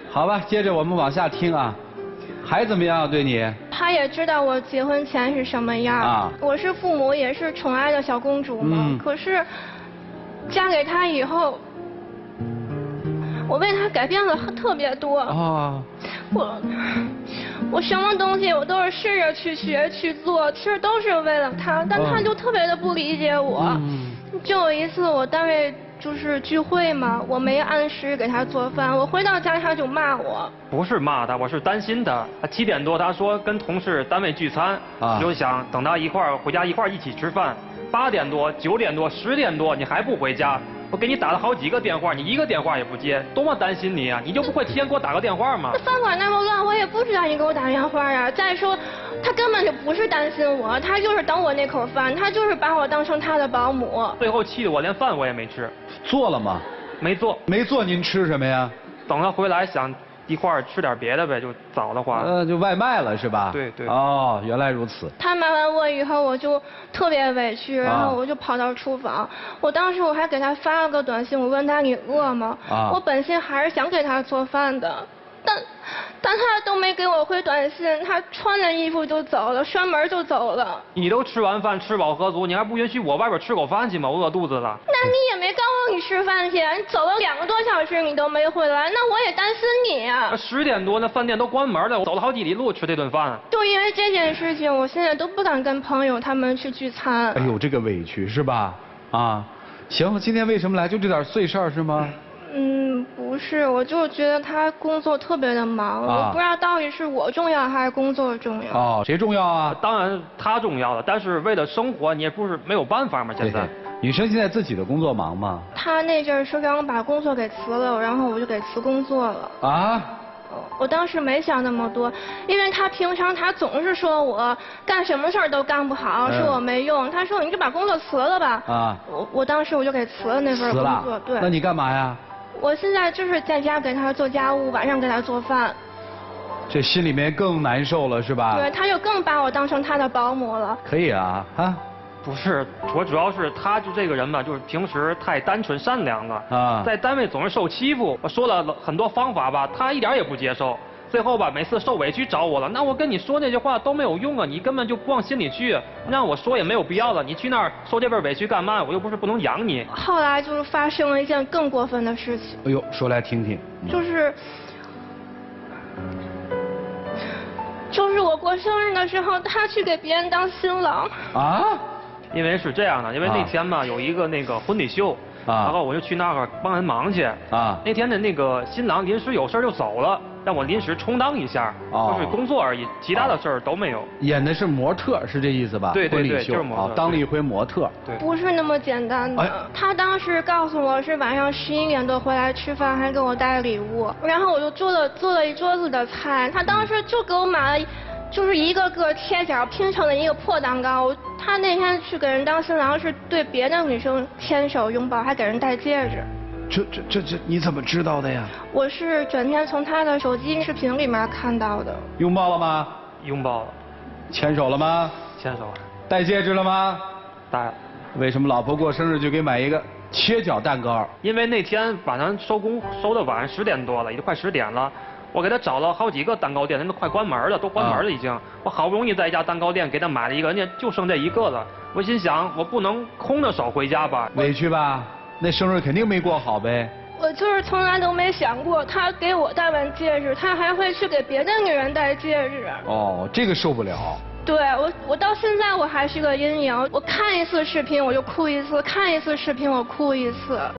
好吧，接着我们往下听啊，还怎么样对你？ 他也知道我结婚前是什么样啊我是父母也是宠爱的小公主嘛。可是嫁给他以后，我为他改变了特别多。 啊， 我什么东西我都是试着去学去做，其实都是为了他，但他就特别的不理解我。就有一次我单位就是聚会嘛，我没按时给他做饭，我回到家他就骂我。 不是骂他，我是担心他。他7点多他说跟同事单位聚餐，我就想等他回家一起吃饭。8点多、9点多、10点多你还不回家，我给你打了好几个电话，你一个电话也不接，多么担心你啊！你就不会提前给我打个电话吗？ 那饭馆那么乱，我也不知道你给我打电话呀。再说，他根本就不是担心我，他就是等我那口饭，他就是把我当成他的保姆。 最后气得我连饭我也没吃。 做了吗？ 没做。 没做，您吃什么呀？ 等他回来想一块儿吃点别的呗，就早的话。 就外卖了是吧？ 对对。 哦，原来如此。 他骂完我以后，我就特别委屈，然后我就跑到厨房。我当时我还给他发了个短信，我问他你饿吗？我本心还是想给他做饭的，但他都没给我回短信，他穿着衣服就走了，摔门就走了。 你都吃完饭吃饱喝足，你还不允许我外边吃口饭去吗？我饿肚子了。 那你也没告诉你吃饭去，你走了2个多小时你都没回来，那我也担心你啊。 10点多那饭店都关门了，我走了好几里路吃这顿饭。 就因为这件事情，我现在都不敢跟朋友他们去聚餐。 哎呦，这个委屈是吧？啊，行，今天为什么来？就这点碎事儿是吗？ 不是，我就觉得他工作特别的忙，我不知道到底是我重要还是工作重要。 哦，谁重要啊？ 当然他重要了，但是为了生活，你也不是没有办法嘛。现在， 女生现在自己的工作忙吗？ 他那阵儿是让我把工作给辞了，然后我就给辞工作了。 啊？ 我当时没想那么多，因为他平常他总是说我干什么事儿都干不好，说我没用。他说你就把工作辞了吧。啊。我当时我就给辞了那份工作。对。 那你干嘛呀？ 我现在就是在家给他做家务，晚上给他做饭。 这心里面更难受了是吧？ 对，他就更把我当成他的保姆了。 可以啊，啊。 不是，我主要是他就这个人吧，就是平时太单纯善良了啊，在单位总是受欺负。我说了很多方法吧，他一点也不接受。最后吧，每次受委屈找我了，那我跟你说那些话都没有用啊，你根本就不往心里去，让我说也没有必要了。你去那儿受这份委屈干嘛？我又不是不能养你。 后来就是发生了一件更过分的事情。 哎呦，说来听听。 就是我过生日的时候，他去给别人当新郎。 啊？ 因为是这样的，因为那天嘛有一个那个婚礼秀，然后我就去那儿帮人忙去。那天的那个新郎临时有事就走了，让我临时充当一下，就是工作而已，其他的事儿都没有。 演的是模特，是这意思吧？ 对对对， 就是模特。当了一回模特。 对。 不是那么简单的。他当时告诉我是晚上11点多回来吃饭，还给我带礼物，然后我就做了一桌子的菜，他当时就给我买了。就是一个个贴角拼成了一个破蛋糕。他那天去给人当新郎，是对别的女生牵手拥抱，还给人戴戒指。 这你怎么知道的呀？ 我是转天从他的手机视频里面看到的。 拥抱了吗？ 拥抱了。 牵手了吗？ 牵手了。 戴戒指了吗？ 戴了。 为什么老婆过生日就给买一个切角蛋糕？ 因为那天晚上收工收的晚，10点多了，已经快10点了。我给他找了好几个蛋糕店，人都快关门了，都关门了已经。我好不容易在一家蛋糕店给他买了一个，人家就剩这一个了。我心想，我不能空着手回家吧？ 委屈吧？那生日肯定没过好呗。 我就是从来都没想过，他给我戴完戒指，他还会去给别的女人戴戒指。 哦，这个受不了。 对，我到现在我还是个阴影。我看一次视频我就哭一次，看一次视频我哭一次。